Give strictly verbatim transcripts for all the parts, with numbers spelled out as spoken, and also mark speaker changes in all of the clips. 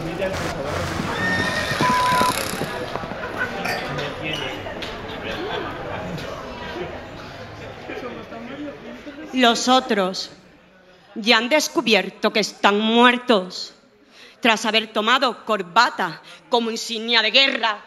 Speaker 1: Los otros ya han descubierto que están muertos tras haber tomado corbata como insignia de guerra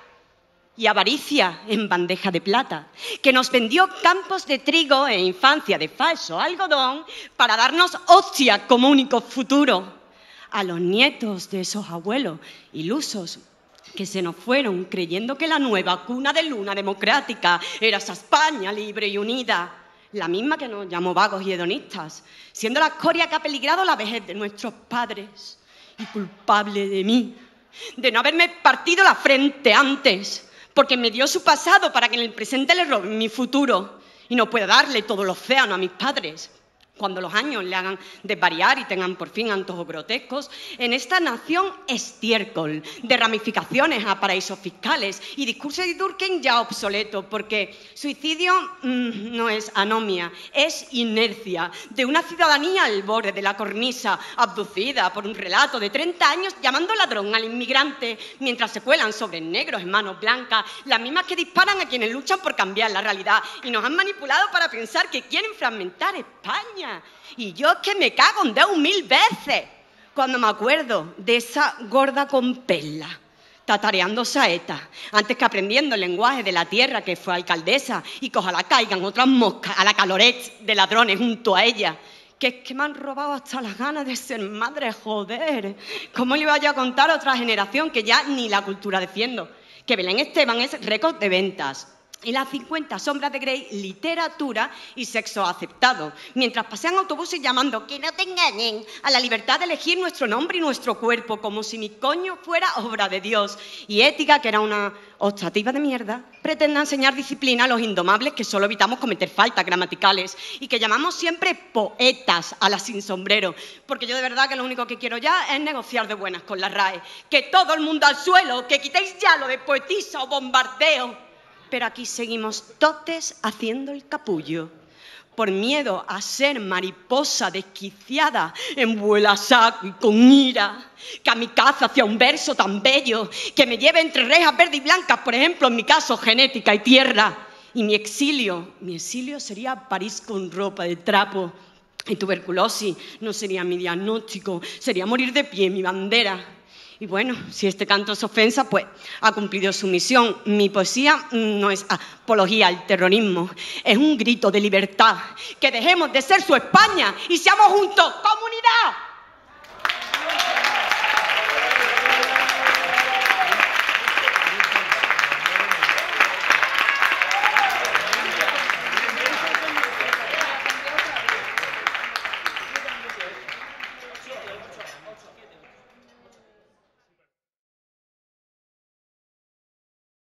Speaker 1: y avaricia en bandeja de plata, que nos vendió campos de trigo e infancia de falso algodón para darnos hostia como único futuro. A los nietos de esos abuelos ilusos que se nos fueron creyendo que la nueva cuna de luna democrática era esa España libre y unida, la misma que nos llamó vagos y hedonistas, siendo la escoria que ha peligrado la vejez de nuestros padres y culpable de mí, de no haberme partido la frente antes, porque me dio su pasado para que en el presente le roben mi futuro y no pueda darle todo el océano a mis padres. Cuando los años le hagan desvariar y tengan por fin antojos grotescos, en esta nación estiércol de ramificaciones a paraísos fiscales y discurso de Durkheim ya obsoleto, porque suicidio mmm, no es anomia, es inercia de una ciudadanía al borde de la cornisa, abducida por un relato de treinta años llamando ladrón al inmigrante, mientras se cuelan sobre negros en manos blancas, las mismas que disparan a quienes luchan por cambiar la realidad y nos han manipulado para pensar que quieren fragmentar España. Y yo es que me cago en Deus mil veces cuando me acuerdo de esa gorda con perla tatareando saeta antes que aprendiendo el lenguaje de la tierra que fue alcaldesa y que ojalá caigan otras moscas a la caloret de ladrones junto a ella. Que es que me han robado hasta las ganas de ser madre, joder. ¿Cómo le iba yo a contar a otra generación que ya ni la cultura defiendo? Que Belén Esteban es récord de ventas. Y las cincuenta sombras de Grey, literatura y sexo aceptado, mientras pasean autobuses llamando que no te engañen a la libertad de elegir nuestro nombre y nuestro cuerpo, como si mi coño fuera obra de Dios. Y ética, que era una optativa de mierda, pretende enseñar disciplina a los indomables que solo evitamos cometer faltas gramaticales y que llamamos siempre poetas a las sin sombrero, porque yo de verdad que lo único que quiero ya es negociar de buenas con la R A E. Que todo el mundo al suelo, que quitéis ya lo de poetisa o bombardeo. Pero aquí seguimos totes haciendo el capullo, por miedo a ser mariposa desquiciada en vuelo a saco y con ira, kamikaze hacia un verso tan bello que me lleve entre rejas verdes y blancas, por ejemplo, en mi caso, genética y tierra. Y mi exilio, mi exilio sería París con ropa de trapo, y tuberculosis no sería mi diagnóstico, sería morir de pie mi bandera. Y bueno, si este canto es ofensa, pues ha cumplido su misión. Mi poesía no es apología al terrorismo, es un grito de libertad. Que dejemos de ser su España y seamos juntos comunidad.